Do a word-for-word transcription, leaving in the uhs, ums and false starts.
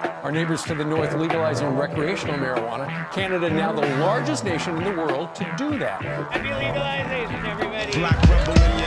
Our neighbors to the north legalizing recreational marijuana. Canada now the largest nation in the world to do that. Happy legalization, everybody. Black rebel in